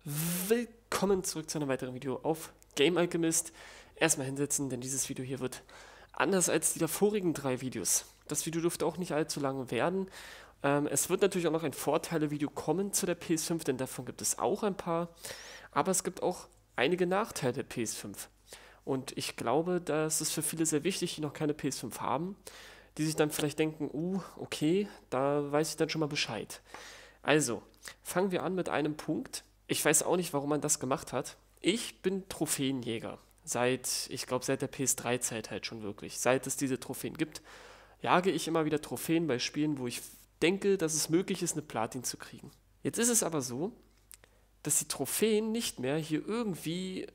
Willkommen zurück zu einem weiteren Video auf Game Alchemist. Erstmal hinsetzen, denn dieses Video hier wird anders als die davorigen 3 Videos. Das Video dürfte auch nicht allzu lange werden. Es wird natürlich auch noch ein Vorteile-Video kommen zu der PS5, denn davon gibt es auch ein paar. Aber es gibt auch einige Nachteile der PS5. Und ich glaube, das ist für viele sehr wichtig, die noch keine PS5 haben, die sich dann vielleicht denken, okay, da weiß ich dann schon mal Bescheid. Also, fangen wir an mit einem Punkt. Ich weiß auch nicht, warum man das gemacht hat. Ich bin Trophäenjäger. Ich glaube, seit der PS3-Zeit halt schon wirklich. Seit es diese Trophäen gibt, jage ich immer wieder Trophäen bei Spielen, wo ich denke, dass es möglich ist, eine Platin zu kriegen. Jetzt ist es aber so, dass die Trophäen nicht mehr hier irgendwie,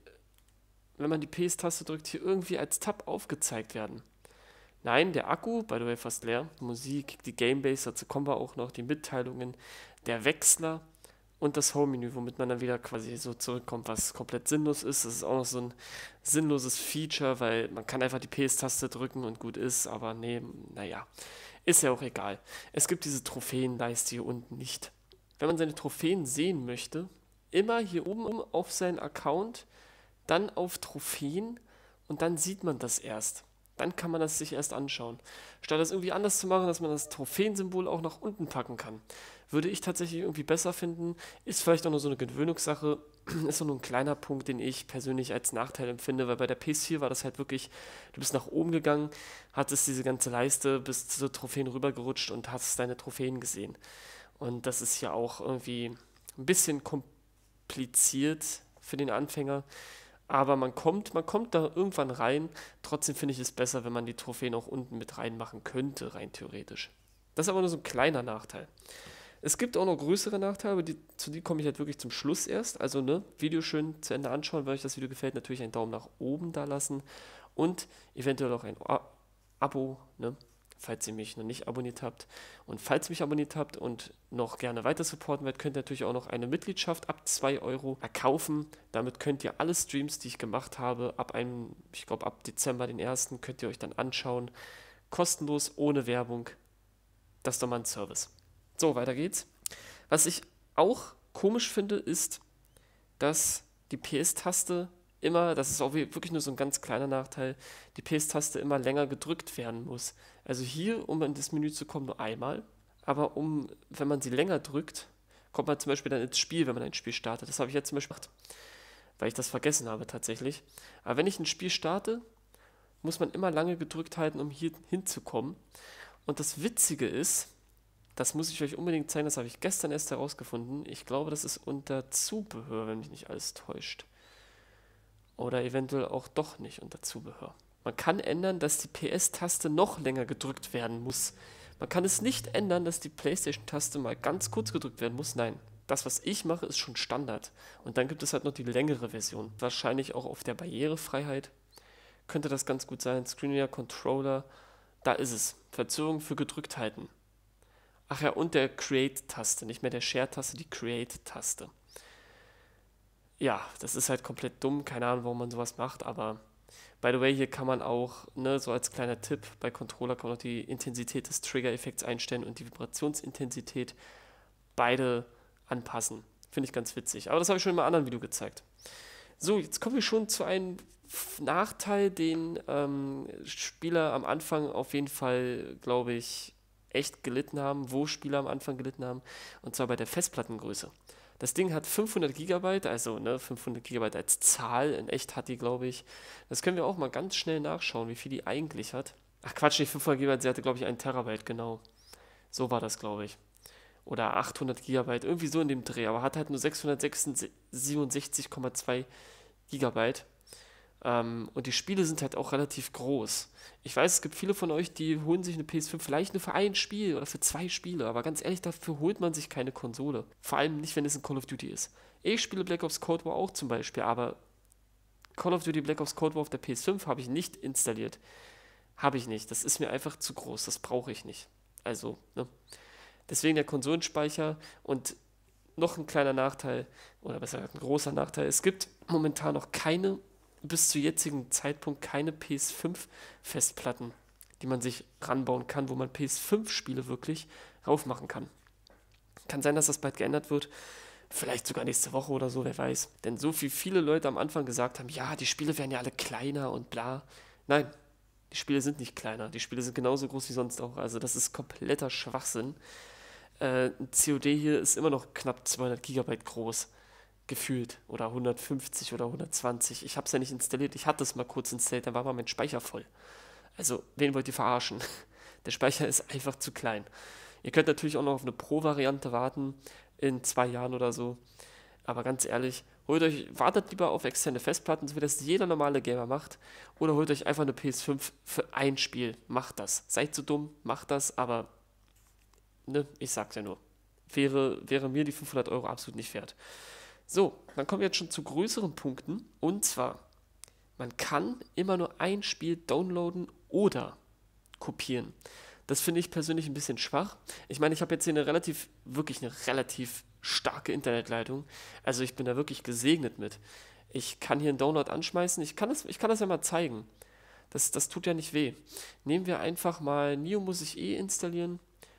wenn man die PS-Taste drückt, hier irgendwie als Tab aufgezeigt werden. Nein, der Akku, by the way, fast leer. Musik, die Gamebase, dazu kommen wir auch noch, die Mitteilungen, der Wechsler und das Home-Menü, womit man dann wieder quasi so zurückkommt, was komplett sinnlos ist. Das ist auch noch so ein sinnloses Feature, weil man kann einfach die PS-Taste drücken und gut ist, aber nee, naja, ist ja auch egal. Es gibt diese Trophäenleiste hier unten nicht. Wenn man seine Trophäen sehen möchte, immer hier oben auf seinen Account, dann auf Trophäen und dann sieht man das erst. Dann kann man das sich erst anschauen. Statt das irgendwie anders zu machen, dass man das Trophäensymbol auch nach unten packen kann, würde ich tatsächlich irgendwie besser finden. Ist vielleicht auch nur so eine Gewöhnungssache. Ist nur ein kleiner Punkt, den ich persönlich als Nachteil empfinde, weil bei der PS4 war das halt wirklich, du bist nach oben gegangen, hattest diese ganze Leiste, bist zu Trophäen rübergerutscht und hast deine Trophäen gesehen. Und das ist ja auch irgendwie ein bisschen kompliziert für den Anfänger. Aber man kommt da irgendwann rein. Trotzdem finde ich es besser, wenn man die Trophäen auch unten mit reinmachen könnte, rein theoretisch. Das ist aber nur so ein kleiner Nachteil. Es gibt auch noch größere Nachteile, aber zu die komme ich halt wirklich zum Schluss erst. Also, ne, Video schön zu Ende anschauen, wenn euch das Video gefällt, natürlich einen Daumen nach oben da lassen und eventuell auch ein Abo, ne, falls ihr mich noch nicht abonniert habt. Und falls ihr mich abonniert habt und noch gerne weiter supporten wollt, könnt ihr natürlich auch noch eine Mitgliedschaft ab 2 Euro erkaufen. Damit könnt ihr alle Streams, die ich gemacht habe, ich glaube ab Dezember den 1. könnt ihr euch dann anschauen. Kostenlos, ohne Werbung. Das ist doch mal ein Service. So, weiter geht's. Was ich auch komisch finde, ist, dass die PS-Taste immer, das ist auch wirklich nur so ein ganz kleiner Nachteil, die PS-Taste immer länger gedrückt werden muss. Also hier, um in das Menü zu kommen, nur einmal. Aber wenn man sie länger drückt, kommt man zum Beispiel dann ins Spiel, wenn man ein Spiel startet. Das habe ich jetzt zum Beispiel gemacht, weil ich das vergessen habe tatsächlich. Aber wenn ich ein Spiel starte, muss man immer lange gedrückt halten, um hier hinzukommen. Und das Witzige ist, das muss ich euch unbedingt zeigen, das habe ich gestern erst herausgefunden. Ich glaube, das ist unter Zubehör, wenn mich nicht alles täuscht. Oder eventuell auch doch nicht unter Zubehör. Man kann ändern, dass die PS-Taste noch länger gedrückt werden muss. Man kann es nicht ändern, dass die PlayStation-Taste mal ganz kurz gedrückt werden muss. Nein, das, was ich mache, ist schon Standard. Und dann gibt es halt noch die längere Version. Wahrscheinlich auch auf der Barrierefreiheit könnte das ganz gut sein. Screen Reader, Controller, da ist es. Verzögerung für gedrückt halten. Ach ja, und der Create-Taste, nicht mehr der Share-Taste, die Create-Taste. Ja, das ist halt komplett dumm, keine Ahnung, warum man sowas macht, aber by the way, hier kann man auch, ne, so als kleiner Tipp, bei Controller kann man auch die Intensität des Trigger-Effekts einstellen und die Vibrationsintensität beide anpassen. Finde ich ganz witzig, aber das habe ich schon in einem anderen Video gezeigt. So, jetzt kommen wir schon zu einem Nachteil, den Spieler am Anfang auf jeden Fall, glaube ich, echt gelitten haben, wo Spieler am Anfang gelitten haben, und zwar bei der Festplattengröße. Das Ding hat 500 GB, also ne, 500 GB als Zahl, in echt hat die, glaube ich, das können wir auch mal ganz schnell nachschauen, wie viel die eigentlich hat. Ach Quatsch, nicht 500 GB, sie hatte, glaube ich, 1 Terabyte, genau. So war das, glaube ich. Oder 800 GB, irgendwie so in dem Dreh, aber hat halt nur 667,2 Gigabyte. Und die Spiele sind halt auch relativ groß. Ich weiß, es gibt viele von euch, die holen sich eine PS5 vielleicht nur für ein Spiel oder für 2 Spiele, aber ganz ehrlich, dafür holt man sich keine Konsole. Vor allem nicht, wenn es ein Call of Duty ist. Ich spiele Black Ops Cold War auch zum Beispiel, aber Call of Duty Black Ops Cold War auf der PS5 habe ich nicht installiert. Habe ich nicht. Das ist mir einfach zu groß. Das brauche ich nicht. Also, ne? Deswegen der Konsolenspeicher und noch ein kleiner Nachteil, oder besser gesagt ein großer Nachteil, es gibt momentan noch bis zu jetzigen Zeitpunkt keine PS5-Festplatten, die man sich ranbauen kann, wo man PS5-Spiele wirklich raufmachen kann. Kann sein, dass das bald geändert wird. Vielleicht sogar nächste Woche oder so, wer weiß. Denn so wie viele Leute am Anfang gesagt haben, ja, die Spiele werden ja alle kleiner und bla. Nein, die Spiele sind nicht kleiner. Die Spiele sind genauso groß wie sonst auch. Also das ist kompletter Schwachsinn. Ein COD hier ist immer noch knapp 200 Gigabyte groß. Gefühlt. Oder 150 oder 120. Ich habe es ja nicht installiert. Ich hatte es mal kurz installiert, dann war mal mein Speicher voll. Also, wen wollt ihr verarschen? Der Speicher ist einfach zu klein. Ihr könnt natürlich auch noch auf eine Pro-Variante warten, in 2 Jahren oder so. Aber ganz ehrlich, wartet lieber auf externe Festplatten, so wie das jeder normale Gamer macht. Oder holt euch einfach eine PS5 für ein Spiel. Macht das. Seid so dumm, macht das, aber ne, ich sag's ja nur. Wäre mir die 500 € absolut nicht wert. So, dann kommen wir jetzt schon zu größeren Punkten. Und zwar, man kann immer nur ein Spiel downloaden oder kopieren. Das finde ich persönlich ein bisschen schwach. Ich meine, ich habe jetzt hier wirklich eine relativ starke Internetleitung. Also ich bin da wirklich gesegnet mit. Ich kann hier einen Download anschmeißen. Ich kann das ja mal zeigen. Das tut ja nicht weh. Nehmen wir einfach mal, Nio muss ich installieren.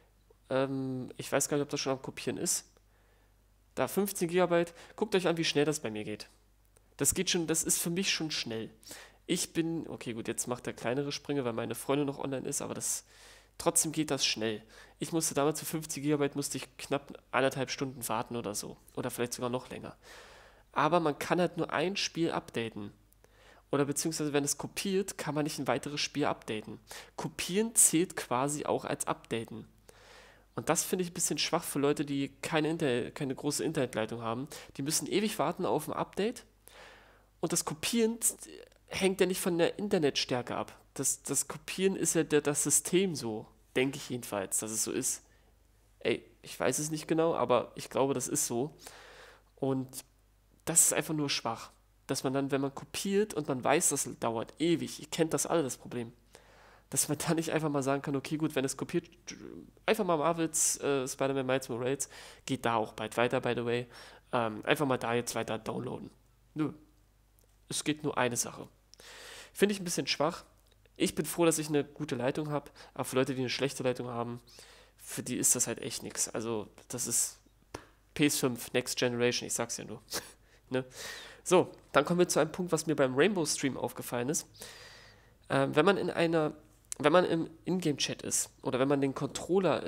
Ich weiß gar nicht, ob das schon am Kopieren ist. Da 15 Gigabyte. Guckt euch an, wie schnell das bei mir geht. Das geht schon, das ist für mich schon schnell. Okay gut, jetzt macht er kleinere Sprünge, weil meine Freundin noch online ist, aber trotzdem geht das schnell. Ich musste damals für 50 Gigabyte musste ich knapp 1,5 Stunden warten oder so. Oder vielleicht sogar noch länger. Aber man kann halt nur ein Spiel updaten. Oder beziehungsweise wenn es kopiert, kann man nicht ein weiteres Spiel updaten. Kopieren zählt quasi auch als updaten. Und das finde ich ein bisschen schwach für Leute, die keine große Internetleitung haben. Die müssen ewig warten auf ein Update. Und das Kopieren hängt ja nicht von der Internetstärke ab. Das Kopieren ist ja das System so. Denke ich jedenfalls, dass es so ist. Ey, ich weiß es nicht genau, aber ich glaube, das ist so. Und das ist einfach nur schwach. Dass man dann, wenn man kopiert und man weiß, das dauert ewig, ihr kennt das alle, das Problem, dass man da nicht einfach mal sagen kann, okay, gut, wenn es kopiert, einfach mal Marvels Spider-Man Miles Morales, geht da auch bald weiter, by the way, einfach mal da jetzt weiter downloaden. Nö, es geht nur eine Sache. Finde ich ein bisschen schwach. Ich bin froh, dass ich eine gute Leitung habe, aber für Leute, die eine schlechte Leitung haben, für die ist das halt echt nichts. Also, das ist PS5 Next Generation, ich sag's ja nur. Ne? So, dann kommen wir zu einem Punkt, was mir beim Rainbow Stream aufgefallen ist. Wenn man im Ingame-Chat ist oder wenn man den Controller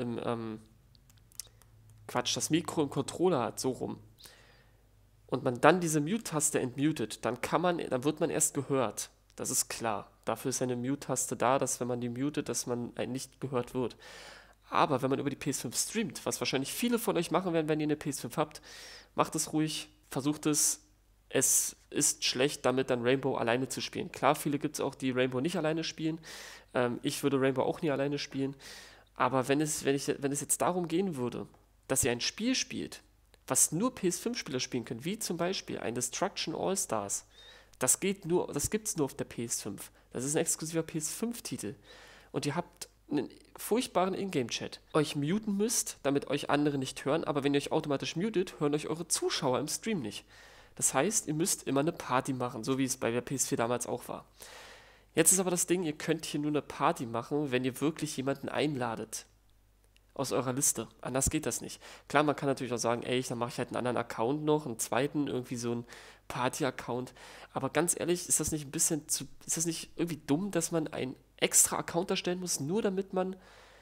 das Mikro im Controller hat, so rum, und man dann diese Mute-Taste entmutet, dann wird man erst gehört. Das ist klar. Dafür ist eine Mute-Taste da, dass wenn man die mutet, dass man nicht gehört wird. Aber wenn man über die PS5 streamt, was wahrscheinlich viele von euch machen werden, wenn ihr eine PS5 habt, macht es ruhig, versucht es. Es ist schlecht, damit dann Rainbow alleine zu spielen. Klar, viele gibt es auch, die Rainbow nicht alleine spielen. Ich würde Rainbow auch nie alleine spielen. Aber wenn es jetzt darum gehen würde, dass ihr ein Spiel spielt, was nur PS5-Spieler spielen können, wie zum Beispiel ein Destruction All-Stars, das gibt's nur auf der PS5. Das ist ein exklusiver PS5-Titel. Und ihr habt einen furchtbaren Ingame-Chat. Euch muten müsst, damit euch andere nicht hören, aber wenn ihr euch automatisch mutet, hören euch eure Zuschauer im Stream nicht. Das heißt, ihr müsst immer eine Party machen, so wie es bei der PS4 damals auch war. Jetzt ist aber das Ding, ihr könnt hier nur eine Party machen, wenn ihr wirklich jemanden einladet. Aus eurer Liste. Anders geht das nicht. Klar, man kann natürlich auch sagen, ey, dann mache ich halt einen anderen Account noch, einen zweiten, irgendwie so einen Party-Account. Aber ganz ehrlich, ist das nicht irgendwie dumm, dass man einen extra Account erstellen muss, nur damit man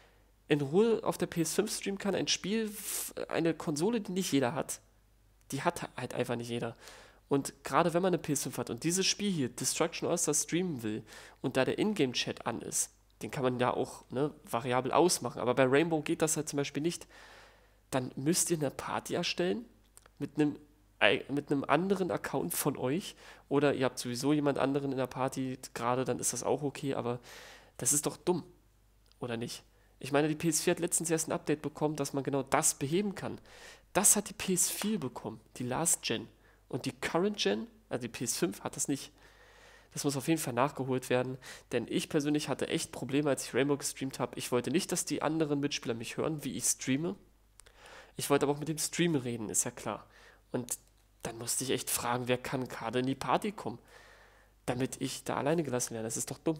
in Ruhe auf der PS5 streamen kann, ein Spiel, eine Konsole, die nicht jeder hat. Die hat halt einfach nicht jeder. Und gerade wenn man eine PS5 hat und dieses Spiel hier, Destruction All-Stars, streamen will und da der Ingame-Chat an ist, den kann man ja auch variabel ausmachen. Aber bei Rainbow geht das halt zum Beispiel nicht. Dann müsst ihr eine Party erstellen mit einem anderen Account von euch. Oder ihr habt sowieso jemand anderen in der Party gerade, dann ist das auch okay. Aber das ist doch dumm, oder nicht? Ich meine, die PS4 hat letztens erst ein Update bekommen, dass man genau das beheben kann. Das hat die PS4 bekommen, die Last Gen. Und die Current Gen, also die PS5, hat das nicht. Das muss auf jeden Fall nachgeholt werden, denn ich persönlich hatte echt Probleme, als ich Rainbow gestreamt habe. Ich wollte nicht, dass die anderen Mitspieler mich hören, wie ich streame. Ich wollte aber auch mit dem Stream reden, ist ja klar. Und dann musste ich echt fragen, wer kann gerade in die Party kommen, damit ich da alleine gelassen werde. Das ist doch dumm.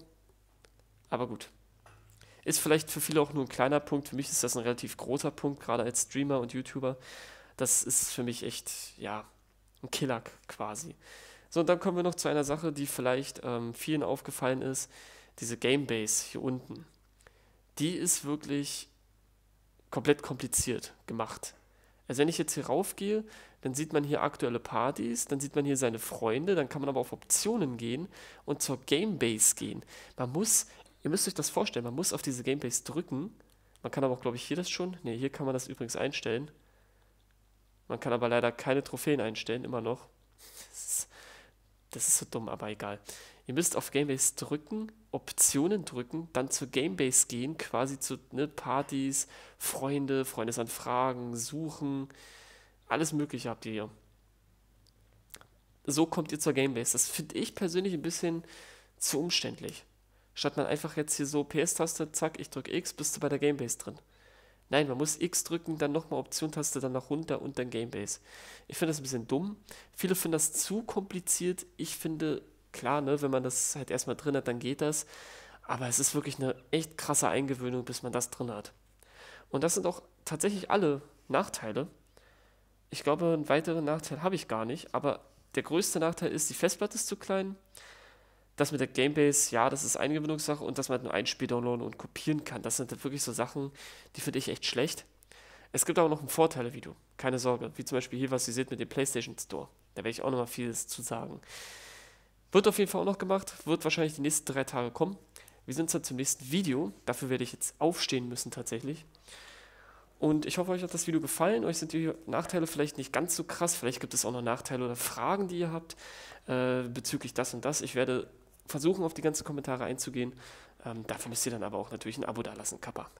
Aber gut. Ist vielleicht für viele auch nur ein kleiner Punkt. Für mich ist das ein relativ großer Punkt, gerade als Streamer und YouTuber, Das ist für mich echt, ja, ein Killer quasi. So, und dann kommen wir noch zu einer Sache, die vielleicht vielen aufgefallen ist. Diese Gamebase hier unten. Die ist wirklich komplett kompliziert gemacht. Also wenn ich jetzt hier raufgehe, dann sieht man hier aktuelle Partys, dann sieht man hier seine Freunde, dann kann man aber auf Optionen gehen und zur Gamebase gehen. Ihr müsst euch das vorstellen, man muss auf diese Gamebase drücken. Man kann aber auch, glaube ich, hier das schon. Ne, hier kann man das übrigens einstellen. Man kann aber leider keine Trophäen einstellen, immer noch. Das ist, das ist so dumm, aber egal. Ihr müsst auf Gamebase drücken, Optionen drücken, dann zur Gamebase gehen, quasi zu Partys, Freundesanfragen, suchen, alles Mögliche habt ihr hier. So kommt ihr zur Gamebase. Das finde ich persönlich ein bisschen zu umständlich. Statt man einfach jetzt hier so PS-Taste, zack, ich drücke X, bist du bei der Gamebase drin. Nein, man muss X drücken, dann nochmal Option-Taste, dann nach runter und dann Gamebase. Ich finde das ein bisschen dumm. Viele finden das zu kompliziert. Ich finde, klar, ne, wenn man das halt erstmal drin hat, dann geht das. Aber es ist wirklich eine echt krasse Eingewöhnung, bis man das drin hat. Und das sind auch tatsächlich alle Nachteile. Ich glaube, einen weiteren Nachteil habe ich gar nicht. Aber der größte Nachteil ist, die Festplatte ist zu klein. Das mit der Gamebase, ja, das ist Eingewöhnungssache und dass man halt nur ein Spiel downloaden und kopieren kann. Das sind halt wirklich so Sachen, die finde ich echt schlecht. Es gibt aber noch ein Vorteile-Video, keine Sorge. Wie zum Beispiel hier, was ihr seht mit dem PlayStation Store. Da werde ich auch nochmal vieles zu sagen. Wird auf jeden Fall auch noch gemacht, wird wahrscheinlich die nächsten 3 Tage kommen. Wir sind dann zum nächsten Video. Dafür werde ich jetzt aufstehen müssen tatsächlich. Und ich hoffe, euch hat das Video gefallen. Euch sind die Nachteile vielleicht nicht ganz so krass. Vielleicht gibt es auch noch Nachteile oder Fragen, die ihr habt bezüglich das und das. Ich werde versuchen, auf die ganzen Kommentare einzugehen. Dafür müsst ihr dann aber auch natürlich ein Abo dalassen, Kappa.